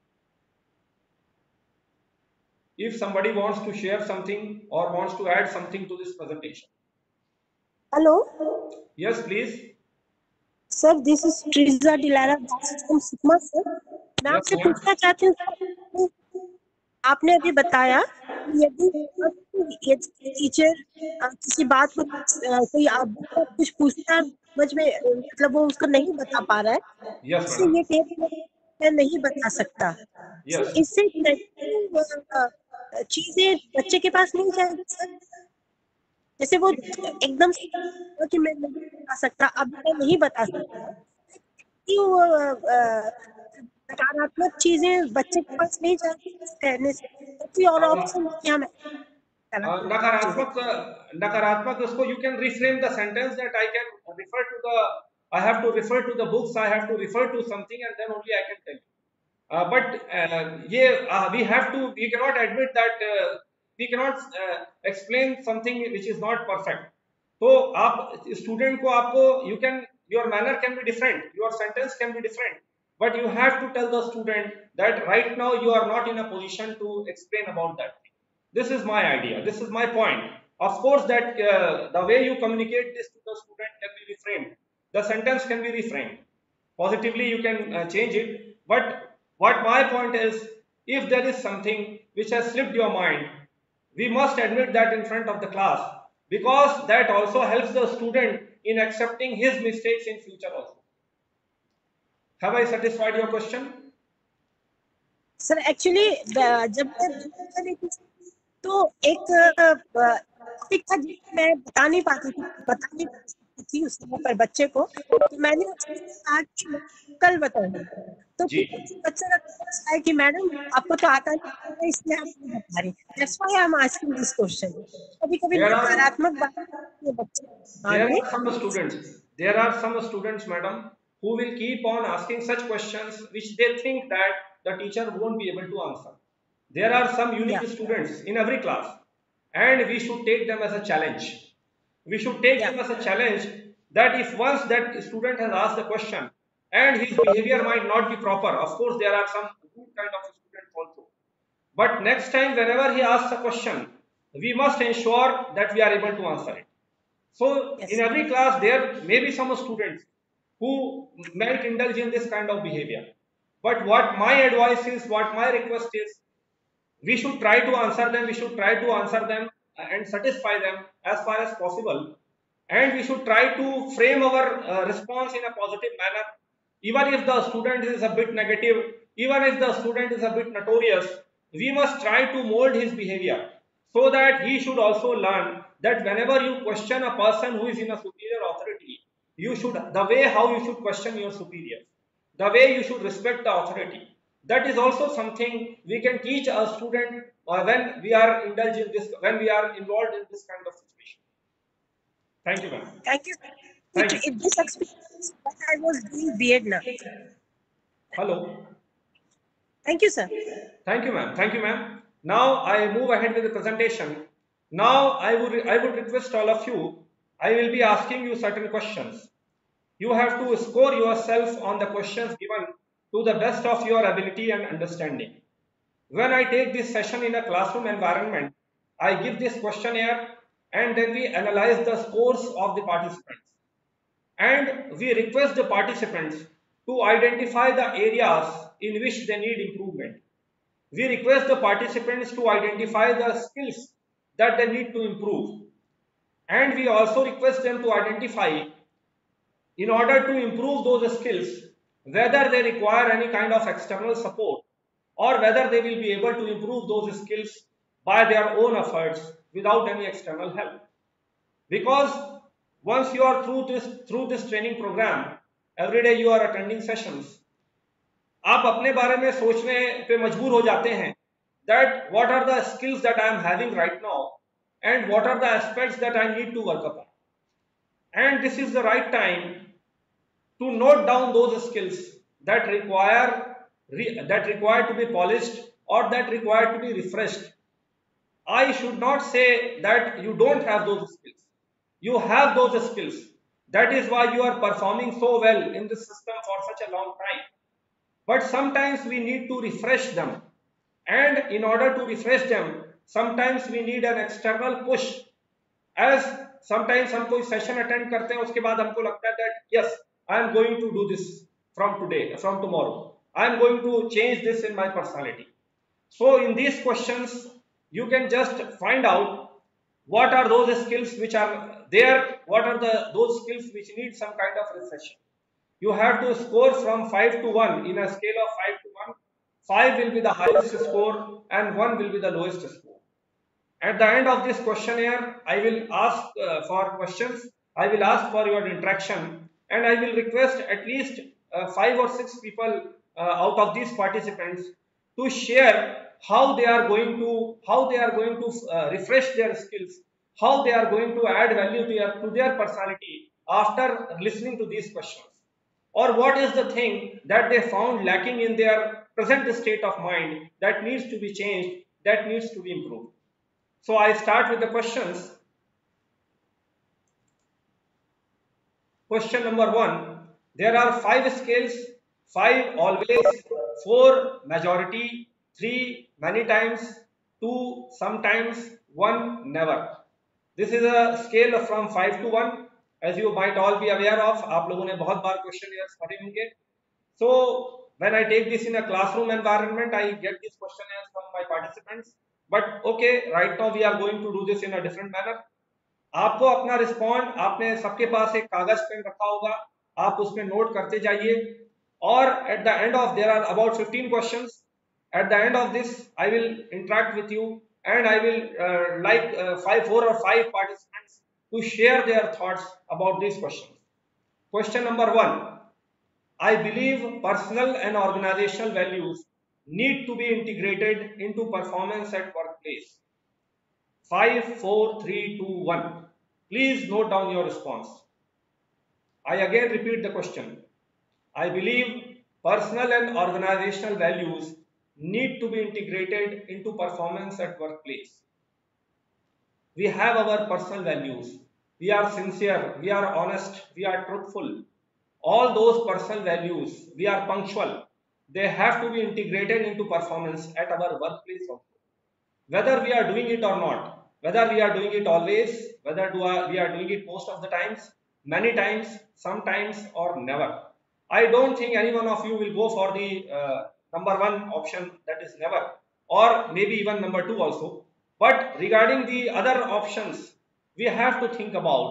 If somebody wants to share something or wants to add something to this presentation.
Hello.
Yes, please.
Sir, this is Triza Dilara from Sigma sir. मैं आपसे पूछना चाहती हूँ, आपने अभी बताया यदि यदि टीचर किसी बात को कोई आप कुछ पूछता समझ में मतलब वो उसको नहीं बता पा रहा है,
yes,
इससे ये टेप मैं नहीं बता सकता,
yes.
इससे चीजें बच्चे के पास नहीं जाएगी सर. जैसे वो एकदम कि मैं नहीं बता सकता, अब मैं नहीं बता सकता, नकारात्मक चीजें बच्चे के पास नहीं जाती कहने से, कोई और ऑप्शन क्या मैं
नकारात्मक नकारात्मक उसको you can reframe the sentence that I can refer to the I have to refer to the books, I have to refer to something, and then only I can tell you. Uh, but uh, yeah, uh, we have to, we cannot admit that uh, we cannot uh, explain something which is not perfect. So आप student को आपको you can, your manner can be different, your sentence can be different, but you have to tell the student that right now you are not in a position to explain about that thing. This is my idea, this is my point. Of course that uh, the way you communicate this to the student can be reframed, the sentence can be reframed. Positively you can uh, change it, but what my point is, if there is something which has slipped your mind, we must admit that in front of the class, because that also helps the student in accepting his mistakes in future also. Have I satisfied your question?
Sir, actually, जब मैं तो एक topic था जिसको मैं बता नहीं पाती थी बता नहीं पाती थी उस समय पर बच्चे को, तो मैंने कहा कि कल बताऊंगी, तो बच्चा लगता है कि मैडम आपको तो आता नहीं इसलिए आप नहीं बता रही. That's why I'm asking this question. कभी कभी नकारात्मक बातें बच्चे.
There are some students, there are some students, madam, who will keep on asking such questions which they think that the teacher won't be able to answer. There are some unique yeah. students in every class, and we should take them as a challenge. We should take yeah. them as a challenge that if once that student has asked the question and his behavior might not be proper, of course there are some good kind of students also, but next time whenever he asks a question, we must ensure that we are able to answer it. So yes. in every class there may be some students who might indulge in this kind of behavior, but what my advice is, what my request is, we should try to answer them, we should try to answer them and satisfy them as far as possible. and we should try to frame our uh, response in a positive manner. Even if the student is a bit negative, even if the student is a bit notorious, we must try to mold his behavior so that he should also learn that whenever you question a person who is in a superior authority, you should, the way how you should question your superior, the way you should respect the authority, that is also something we can teach a student uh, when we are indulged in this, when we are involved in this kind of situation. Thank you, ma'am.
Thank you.
Thank
It,
you.
it, this experience when I was doing B Ed now.
Hello.
Thank you, sir.
Thank you, ma'am. Thank you, ma'am. Now I move ahead with the presentation. Now I would I would request all of you. I will be asking you certain questions. You have to score yourself on the questions given to the best of your ability and understanding. When I take this session in a classroom environment, I give this questionnaire and then we analyze the scores of the participants. And we request the participants to identify the areas in which they need improvement. We request the participants to identify the skills that they need to improve. And we also request them to identify, in order to improve those skills, whether they require any kind of external support or whether they will be able to improve those skills by their own efforts without any external help. Because once you are through this through this training program, every day you are attending sessions, आप अपने बारे में सोचने पे मजबूर हो जाते हैं that what are the skills that I am having right now and what are the aspects that I need to work upon. And this is the right time to note down those skills that require that require to be polished or that require to be refreshed. I should not say that you don't have those skills. You have those skills. That is why you are performing so well in this system for such a long time. But sometimes we need to refresh them. And in order to refresh them, sometimes we need an external push. As sometimes हम कोई session attend करते हैं, उसके बाद हमको लगता है that yes, I am going to do this from today, from tomorrow. I am going to change this in my personality. So in these questions, you can just find out what are those skills which are there, what are the those skills which need some kind of refreshing. You have to score from five to one in a scale of five to one. five will be the highest score and one will be the lowest score. At the end of this questionnaire, I will ask uh, for questions, I will ask for your interaction, and I will request at least uh, five or six people uh, out of these participants to share how they are going to how they are going to uh, refresh their skills, how they are going to add value to their, to their personality after listening to these questions, or what is the thing that they found lacking in their present state of mind that needs to be changed, that needs to be improved. So I start with the questions. Question number one, there are five scales: five always, four majority, three many times, two sometimes, one never. This is a scale from five to one. As you might all be aware of, आप लोगों ने बहुत बार questionnaires पढ़े होंगे. So when I take this in a classroom environment, I get these questionnaires from my participants. But okay, right now we are going to do this in a different manner. आपको अपना respond, आपने सबके पास एक कागज pen रखा होगा, आप उसमें नोट करते जाइए, और at the end of, there are about fifteen questions. At the end of this, I will interact with you and I will uh, like uh, five, four or five participants to share their thoughts about these questions. Question number one, I believe personal and organizational values need to be integrated into performance at workplace. Five, four, three, two, one. Please note down your response. I again repeat the question. I believe personal and organizational values need to be integrated into performance at workplace. We have our personal values. We are sincere, we are honest, we are truthful. All those personal values, we are punctual. They have to be integrated into performance at our workplace also. Whether we are doing it or not, whether we are doing it always, whether do we are doing it most of the times, many times, sometimes, or never. I don't think any one of you will go for the uh, number one option, that is never, or maybe even number two also. But regarding the other options, we have to think about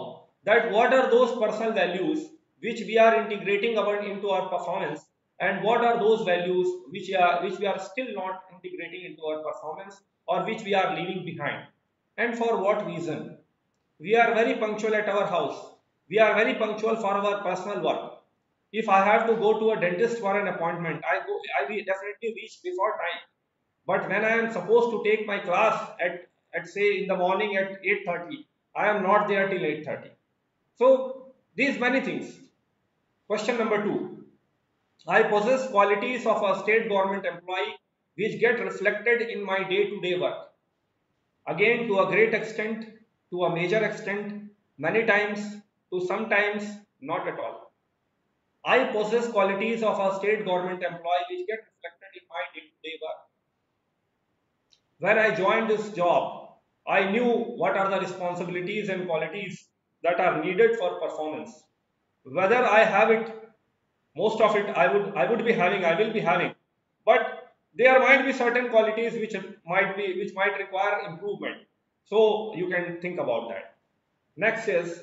that what are those personal values which we are integrating our, into our performance, and what are those values which are which we are still not integrating into our performance, or which we are leaving behind, and for what reason. We are very punctual at our house. We are very punctual for our personal work. If I have to go to a dentist for an appointment, I go I will definitely reach before time. But when I am supposed to take my class at, at say in the morning at eight thirty, I am not there till eight thirty. So these many things. Question number two. I possess qualities of a state government employee which get reflected in my day-to-day work. Again, to a great extent, to a major extent, many times, to sometimes, not at all. I possess qualities of a state government employee which get reflected in my day-to-day work. When I joined this job, I knew what are the responsibilities and qualities that are needed for performance. Whether I have it, most of it I would I would be having, I will be having, but there might be certain qualities which might be which might require improvement. So you can think about that. Next is,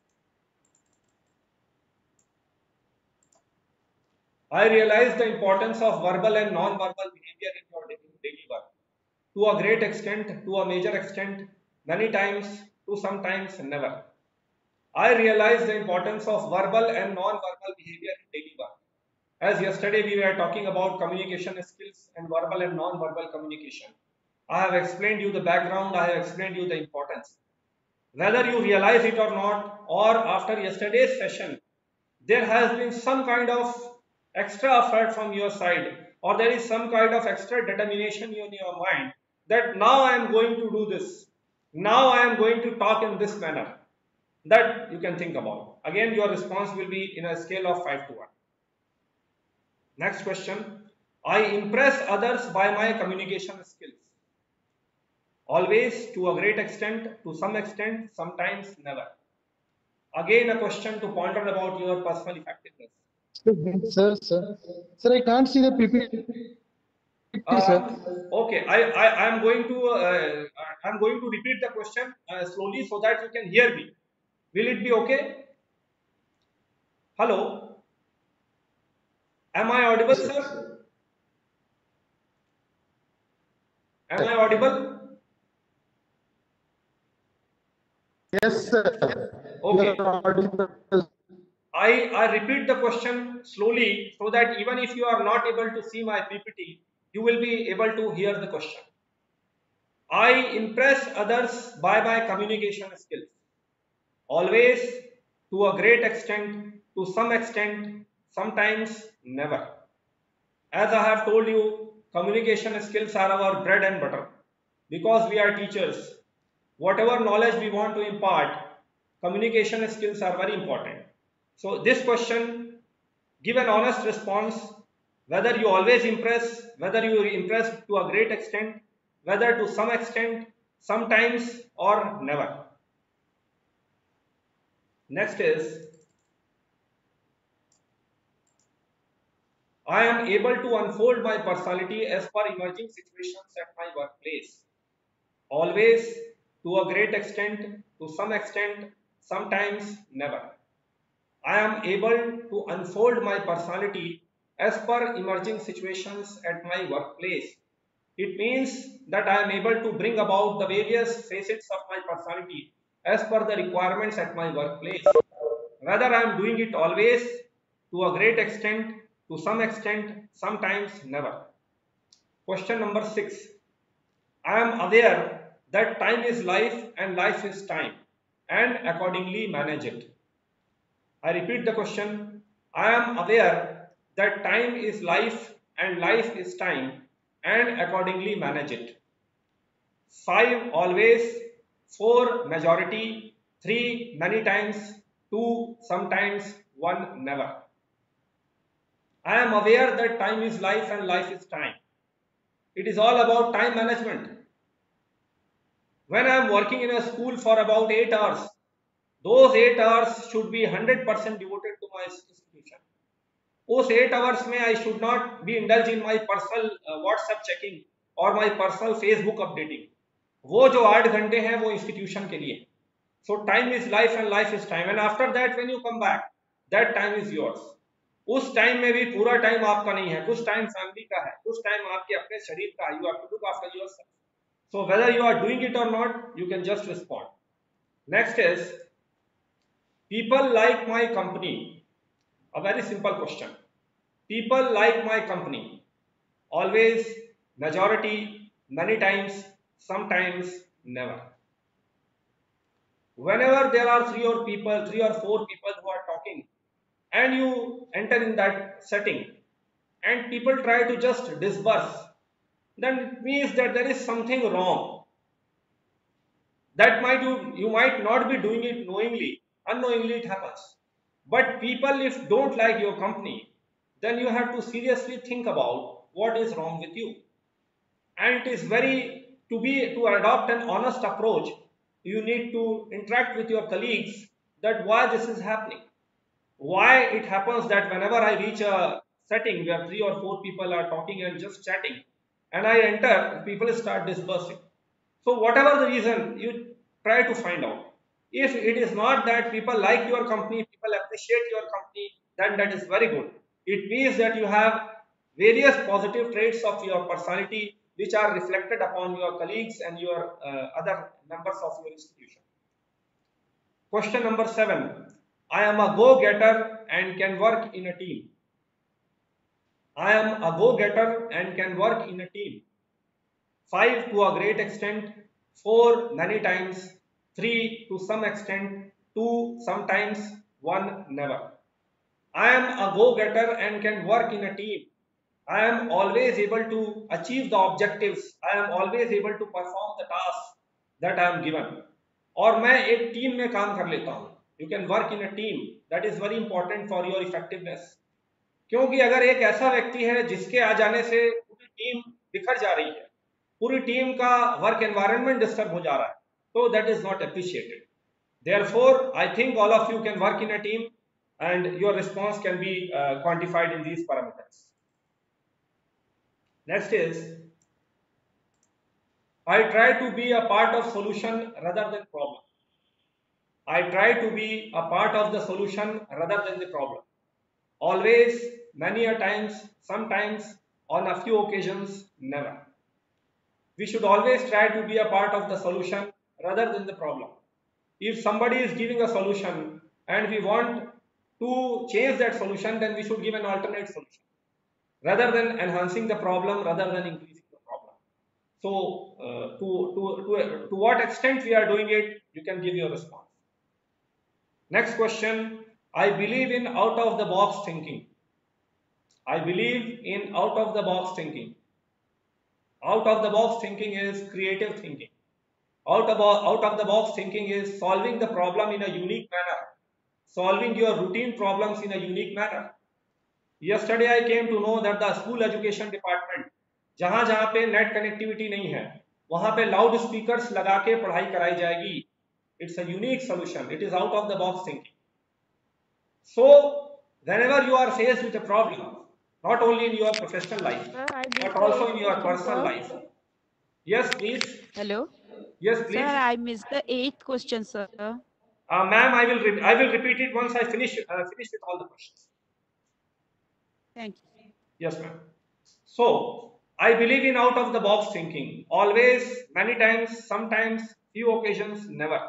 I realize the importance of verbal and non-verbal behavior in your daily work. To a great extent, to a major extent, many times, to sometimes never. I realize the importance of verbal and non-verbal behavior in daily work. As yesterday we were talking about communication skills and verbal and non-verbal communication. I have explained you the background, I have explained you the importance. Whether you realize it or not, or after yesterday's session, there has been some kind of extra effort from your side, or there is some kind of extra determination in your mind that now I am going to do this, now I am going to talk in this manner. That you can think about. Again, your response will be in a scale of five to one. Next question. I impress others by my communication skills. Always, to a great extent, to some extent, sometimes never. Again, a question to ponder about your personal effectiveness.
Sir, sir, sir, I can't see the P P T,
Uh,
sir.
okay, I I am going to uh, I am going to repeat the question uh, slowly so that you can hear me. Will it be okay? Hello, am I audible, sir? Am I audible?
Yes, sir.
Okay.
You are audible.
I, I repeat the question slowly so that even if you are not able to see my P P T, you will be able to hear the question. I impress others by my communication skills. Always, to a great extent, to some extent, sometimes never. As I have told you, communication skills are our bread and butter. Because we are teachers, whatever knowledge we want to impart, communication skills are very important. So this question, give an honest response, whether you always impress, whether you impress to a great extent, whether to some extent, sometimes or never. Next is, I am able to unfold my personality as per emerging situations at my workplace. Always, to a great extent, to some extent, sometimes never. I am able to unfold my personality as per emerging situations at my workplace. It means that I am able to bring about the various facets of my personality as per the requirements at my workplace. Whether I am doing it always, to a great extent, to some extent, sometimes never. Question number six. I am aware that time is life and life is time, and accordingly manage it. I repeat the question. I am aware that time is life and life is time, and accordingly manage it. Five, always. Four, majority. Three, many times. Two, sometimes. One, never. I am aware that time is life and life is time. It is all about time management. When I am working in a school for about eight hours, those eight hours should be one hundred percent devoted to my institution. Those eight hours में I should not be indulged in my personal uh, WhatsApp checking or my personal Facebook updating. वो जो आठ घंटे हैं वो institution के लिए. So time is life and life is time, and after that when you come back, that time is yours. उस time में भी पूरा टाइम आपका नहीं है, कुछ टाइम फैमिली का है, कुछ टाइम आपके अपने शरीर का है. You have to look after yourself. So whether you are doing it or not, you can just respond. Next is, people like my company. A very simple question. People like my company. Always, majority, many times, sometimes, never. Whenever there are three or people, three or four people who are talking, and you enter in that setting, and people try to just disperse, then it means that there is something wrong. That might you, you might not be doing it knowingly, unknowingly it happens. But people, if don't like your company, then you have to seriously think about what is wrong with you. And it is very, to be, to adopt an honest approach, you need to interact with your colleagues that why this is happening. Why it happens that whenever I reach a setting where three or four people are talking and just chatting, and I enter, people start dispersing. So whatever the reason, you try to find out. If it is not that people like your company, people appreciate your company, then that is very good. It means that you have various positive traits of your personality which are reflected upon your colleagues and your uh, other members of your institution. Question number seven. I am a go-getter and can work in a team. I am a go-getter and can work in a team. Five, to a great extent. Four, many times. Three, to some extent. Two, sometimes. One, never. I am a go-getter and can work in a team. I am always able to achieve the objectives. I am always able to perform the tasks that I am given. और मैं एक team में काम कर लेता हूँ. You can work in a team. That is very important for your effectiveness. क्योंकि अगर एक ऐसा व्यक्ति है जिसके आ जाने से पूरी टीम बिखर जा रही है, पूरी टीम का वर्क एनवायरनमेंट डिस्टर्ब हो जा रहा है, तो that is not appreciated. Therefore, I think all of you can work in a team and your response can be uh, quantified in these parameters. Next is, I try to be a part of solution rather than problem. I try to be a part of the solution rather than the problem. Always, many a times, sometimes, on a few occasions, never. We should always try to be a part of the solution rather than the problem. If somebody is giving a solution and we want to change that solution, then we should give an alternate solution rather than enhancing the problem, rather than increasing the problem. So, uh, to, to, to, to what extent we are doing it, you can give your response. Next question. I believe in out of the box thinking. I believe in out of the box thinking. Out of the box thinking is creative thinking. Out of, out of the box thinking is solving the problem in a unique manner. Solving your routine problems in a unique manner. Yesterday I came to know that the school education department, जहां जहां पे net connectivity नहीं है, वहां पे loud speakers लगा के पढ़ाई कराई जाएगी. It's a unique solution. It is out of the box thinking. So, whenever you are faced with a problem, not only in your professional life,
Sir, I
but
missed
also
the
in your
eighth
personal
question,
life. Yes, please.
Hello?
Yes,
Sir,
please.
I missed the eighth question, sir.
Uh, Ma'am, I will I will repeat it once I finish uh, finish with all the questions.
Thank you.
Yes, ma'am. So, I believe in out of the box thinking. Always, many times, sometimes, few occasions, never.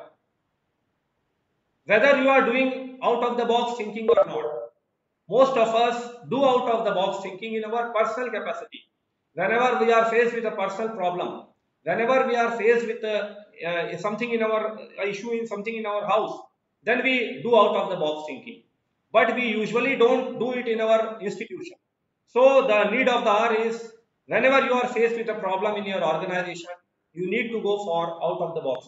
Whether you are doing out of the box thinking or not, most of us do out of the box thinking in our personal capacity. Whenever we are faced with a personal problem, whenever we are faced with a, uh, something in our uh, issue in something in our house, then we do out of the box thinking. But we usually don't do it in our institution. So the need of the hour is, whenever you are faced with a problem in your organization, you need to go for out of the box.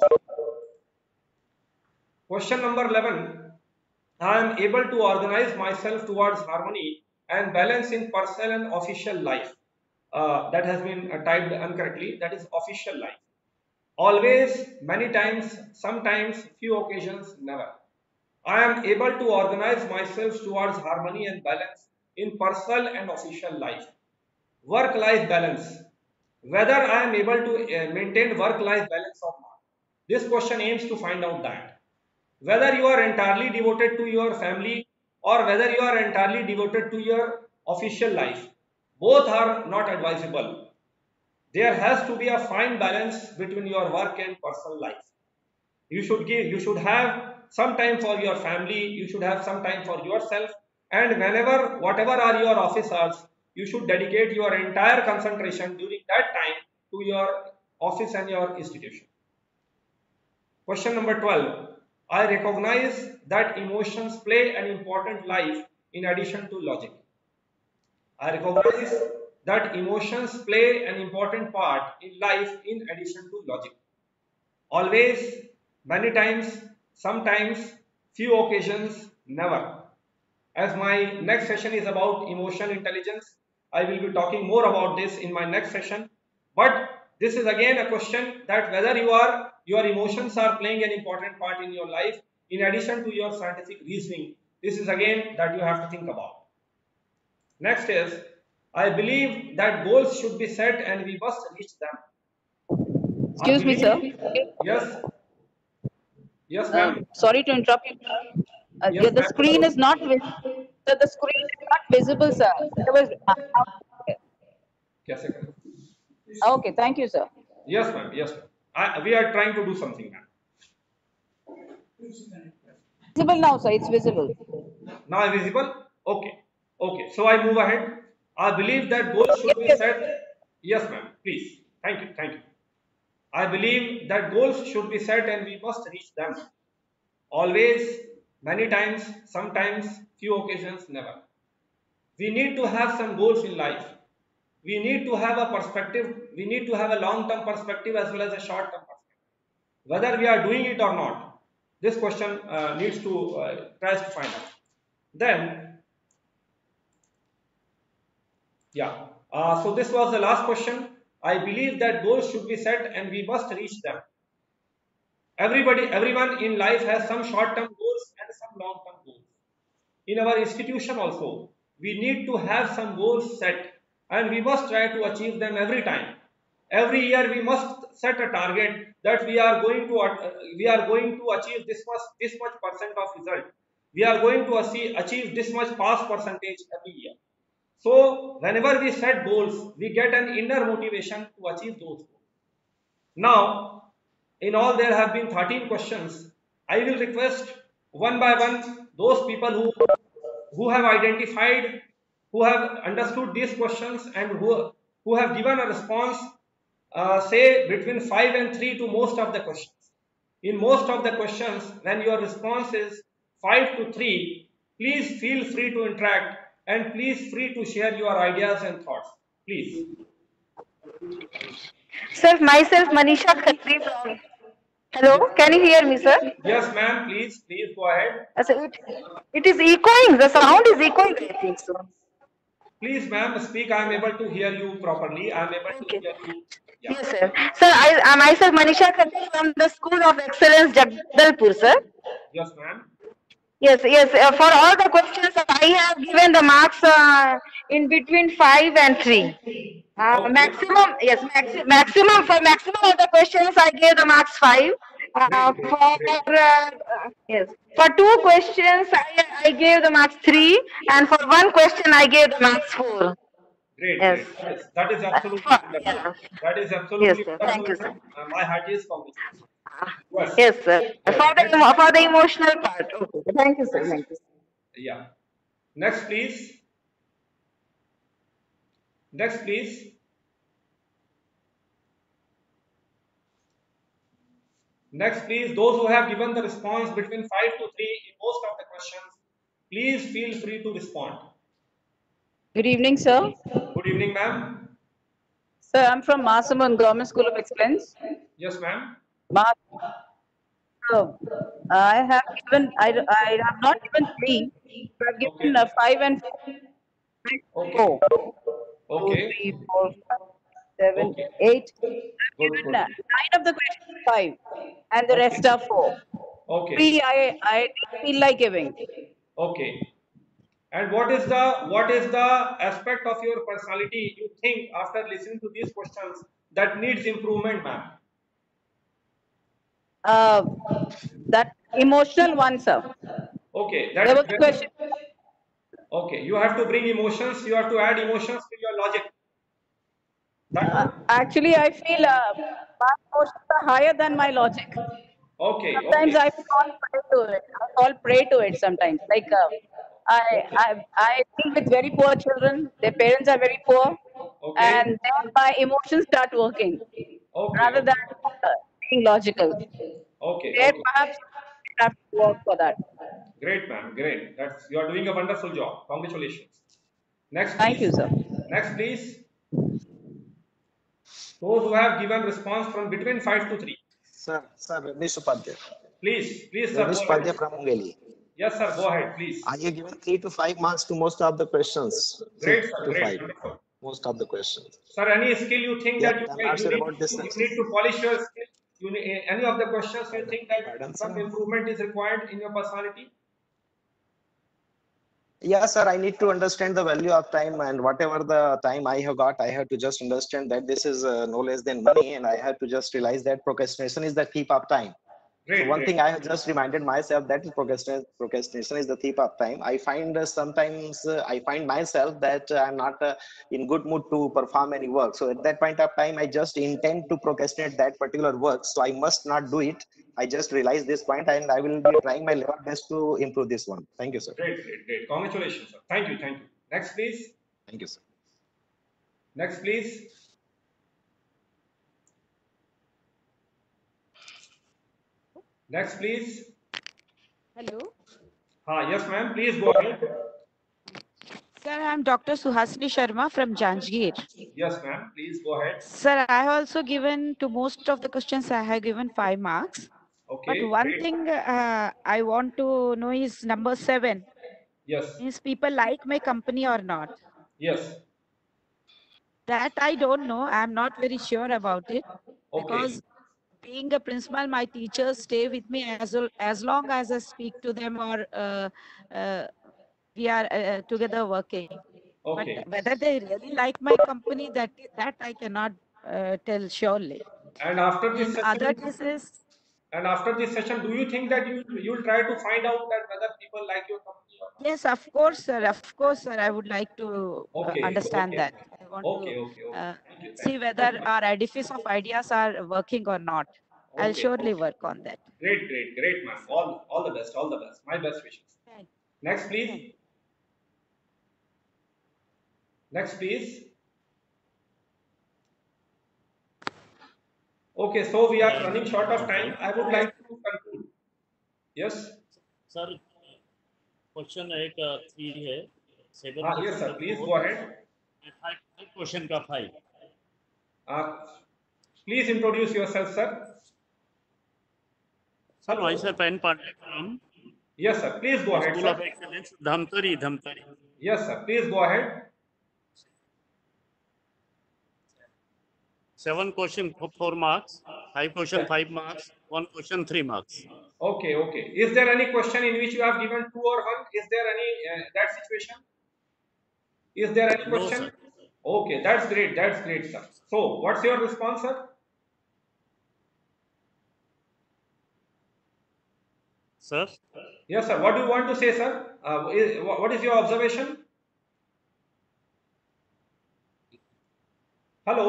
Question number eleven. I am able to organize myself towards harmony and balance in personal and official life. Uh, that has been uh, typed incorrectly. That is official life. Always, many times, sometimes, few occasions, never. I am able to organize myself towards harmony and balance in personal and official life. Work-life balance. Whether I am able to uh, maintain work-life balance or not. This question aims to find out that. whether you are entirely devoted to your family or whether you are entirely devoted to your official life. Both are not advisable. There has to be a fine balance between your work and personal life. You should give, you should have some time for your family, you should have some time for yourself, and whenever, whatever are your office hours, you should dedicate your entire concentration during that time to your office and your institution. Question number twelve. I recognize that emotions play an important life in addition to logic. I recognize that emotions play an important part in life in addition to logic. Always, many times, sometimes, few occasions, never. As my next session is about emotional intelligence, I will be talking more about this in my next session. But this is again a question that whether you are, your emotions are playing an important part in your life in addition to your scientific reasoning. This is again that you have to think about. Next is, I believe that goals should be set and we must reach them.
Excuse me, sir.
Yes. Yes,
Um,
ma'am.
sorry to interrupt you. Uh,
Yes,
yeah, the
ma'am.
screen is not visible. So the screen is not visible, sir. It was, uh,
Yes, second.
okay, thank you, sir.
Yes, ma'am. Yes, ma'am. I, we are trying to do something, ma'am.
Visible now, sir. It's visible.
Now visible? Okay. Okay. So I move ahead. I believe that goals should be
Yes,
set. Yes, ma'am. Please. Thank you. Thank you. I believe that goals should be set and we must reach them. Always, many times, sometimes, few occasions, never. We need to have some goals in life. We need to have a perspective. We need to have a long-term perspective as well as a short-term perspective. Whether we are doing it or not, this question uh, needs to uh, tries to find out. Then, yeah. Uh, so this was the last question. I believe that goals should be set and we must reach them. Everybody, everyone in life has some short-term goals and some long-term goals. In our institution also, we need to have some goals set and we must try to achieve them every time. Every year we must set a target that we are going to uh, we are going to achieve this much this much percent of result. We are going to achieve, achieve this much pass percentage every year. So whenever we set goals, we get an inner motivation to achieve those goals. Now, in all there have been thirteen questions. I will request one by one those people who who have identified, who have understood these questions and who, who have given a response, uh, say between five and three to most of the questions. In most of the questions, when your response is five to three, please feel free to interact and please free to share your ideas and thoughts. Please.
Sir, myself Manisha Khatri from. Hello, can you hear me, sir?
Yes, ma'am. Please, please go ahead.
Uh, sir, it, it is echoing. The sound is echoing, I think so.
Please, ma'am, speak. I am able to hear you properly. I am able to
Okay.
hear you. Yeah.
Yes, sir. Sir, I am myself Manisha Khatri from the School of Excellence, Jagdalpur, sir.
Yes, ma'am.
Yes, yes. Uh, for all the questions, I have given the marks uh, in between five and three. Uh,
Okay.
maximum, yes, maxi maximum for maximum of the questions, I gave the marks five. Uh,
Great, great,
for
great.
uh, yes, for two questions, I, I gave the marks three, and for one question, I gave the marks four.
Great,
Yes.
great. That is, that is
Uh,
absolutely
for,
wonderful.
yeah.
That is
Yes,
absolutely
sir. Thank
wonderful,
you, sir.
ma'am. Uh, my heart is congratulations. Yes.
Yes, sir.
Yes.
For the
Next,
emo- for the emotional part. Okay. Thank you, sir.
next.
Thank you.
Yeah. Next, please. Next, please. Next, please. Those who have given the response between five to three in most of the questions, please feel free to respond.
Good evening, sir.
Good evening, ma'am.
Sir, I'm from Masaman Government School of Excellence.
Yes, ma'am.
Ma- so, I have given, I, I have not given three, but I've given
Okay.
uh, five and four.
Okay.
Four. Two,
Okay.
three, four, five, seven,
Okay.
eight.
Good,
Given
good.
uh, nine of the questions five, and the
Okay.
rest are four.
Okay.
Three, I, I didn't feel like giving.
Okay. And what is the what is the aspect of your personality you think after listening to these questions that needs improvement, ma'am?
Uh, that emotional one, sir.
Okay,
There
that's
was a
very,
question.
okay. You have to bring emotions. You have to add emotions to your logic. That
Uh,
one.
actually, I feel uh, my emotions are higher than my logic.
Okay,
Sometimes
okay,
I fall prey to it. I fall prey to it sometimes. Like uh, I,
okay,
I, I deal with very poor children. Their parents are very poor,
okay,
and then my emotions start working
okay,
rather than
okay,
uh, being logical.
okay,
There,
okay.
perhaps you have to work for that.
Great, ma'am. Great. That's you are doing a wonderful job. Congratulations. Next,
Thank you,
please.
sir.
Next, please. Those who have given response from between five to three.
Sir, sir, Ramesh Upadhyay.
Please, please, sir,
Ramesh
go ahead.
Upadhyay from Ungeli.
Yes, sir, go ahead, please.
I have given three to five marks to most of the questions. Three
Great, sir,
to
great,
five,
wonderful.
most of the questions.
Sir, any skill you think
Yeah,
that you,
I'm not
you
sure
need
about this
to, you
next.
need to polish your skill? You need, any of the questions you
Pardon,
think that
pardon,
some
sir.
improvement is required in your personality?
Yeah, sir, I need to understand the value of time, and whatever the time I have got, I have to just understand that this is uh, no less than money, and I have to just realize that procrastination is the thief of time. So
Great,
one
great.
thing I have just reminded myself that is procrastination, procrastination is the thief of time. I find uh, sometimes uh, I find myself that uh, I'm not uh, in good mood to perform any work. So at that point of time, I just intend to procrastinate that particular work. So I must not do it. I just realize this point, and I will be trying my level best to improve this one. Thank you, sir.
Great, great, great. Congratulations, sir. Thank you, thank you. Next, please.
Thank you, sir.
Next, please. Next, please.
Hello.
Ah, yes, ma'am. Please go ahead.
Sir, I'm Doctor Suhasini Sharma from Janjgir.
Yes, ma'am. Please go ahead.
Sir, I have also given to most of the questions, I have given five marks. But
Okay,
one
great.
thing uh, I want to know is number seven.
Yes,
Means people like my company or not.
yes.
That I don't know. I'm not very sure about it.
Okay,
Because being a principal, my teachers stay with me as, well, as long as I speak to them or uh, uh, we are uh, together working. But
okay.
whether they really like my company, that that I cannot uh, tell surely.
And after this
In other
session,
cases,
and after this session, do you think that you you'll try to find out that whether people like your company or not?
yes, of course, sir. Of course, sir. I would like to uh,
Okay,
understand
okay,
that. I want to
okay, okay, okay.
uh,
Thank you, thank
see
you.
whether our edifice of ideas are working or not. I'll
Okay,
surely
okay.
work on that.
Great, great, great, ma'am. All, all the best, all the best. My best wishes.
Thank,
Next,
thank.
please. Next, please. Okay, so we are running short of time. I would like to conclude. Yes.
Sir question एक three है seven
Ah, yes,
question
sir.
का
Please
four
go ahead.
Five question का five
Uh, please introduce yourself, sir.
Sir
Hello.
वही sir pen Pandey from
Yes, sir. Please go ahead,
school
sir.
Of excellence Dhamtari Dhamtari
Yes, sir. Please go ahead.
Seven question four marks five question five marks one question three marks
Okay, okay. Is there any question in which you have given two or one? Is there any uh, that situation? Is there any
no
question?
Sir
Okay, that's great. That's great, sir. So, what's your response, sir?
Sir
Yes, sir. What do you want to say, sir? Uh, is, what is your observation? Hello.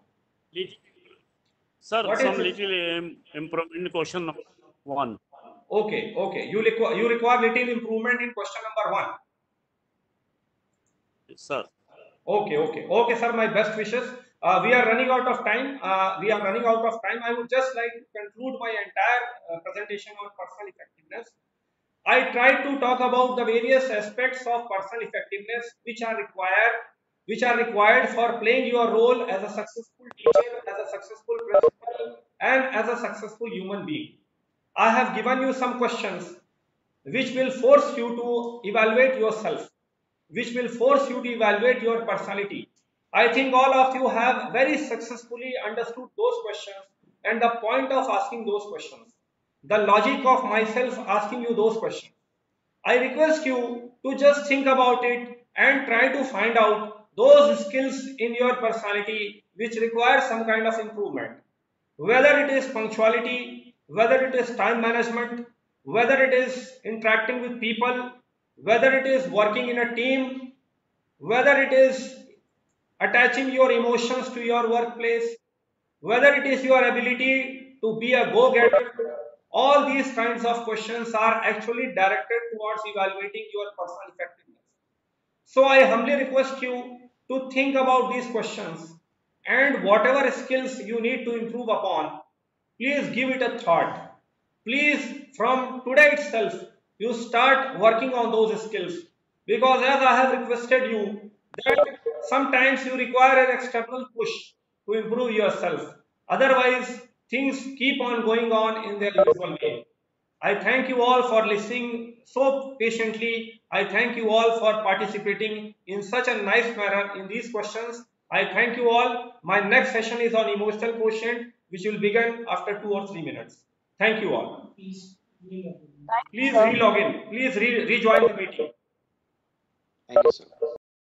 Sir
What
some
is?
Little improvement question one
Okay, okay. You require you require little improvement in question number one.
Sir
Okay, okay, okay, sir. My best wishes. Uh, we are running out of time. Uh, we are running out of time. I would just like to conclude my entire uh, presentation on personal effectiveness. I tried to talk about the various aspects of personal effectiveness which are required, which are required for playing your role as a successful teacher, as a successful principal, and as a successful human being. I have given you some questions which will force you to evaluate yourself, which will force you to evaluate your personality. I think all of you have very successfully understood those questions and the point of asking those questions, the logic of myself asking you those questions. I request you to just think about it and try to find out those skills in your personality which require some kind of improvement. Whether it is punctuality, whether it is time management, whether it is interacting with people, whether it is working in a team, whether it is attaching your emotions to your workplace, whether it is your ability to be a go-getter, all these kinds of questions are actually directed towards evaluating your personal effectiveness. So I humbly request you to think about these questions, and whatever skills you need to improve upon, please give it a thought. Please, from today itself, you start working on those skills, because as I have requested you, that sometimes you require an external push to improve yourself. Otherwise, things keep on going on in their usual way. I thank you all for listening so patiently. I thank you all for participating in such a nice manner in these questions. I thank you all. My next session is on emotional quotient, which will begin after two or three minutes. Thank you all. Please
Thank you,
Please
sir.
re-log in. Please re rejoin the meeting.
Thank you, sir.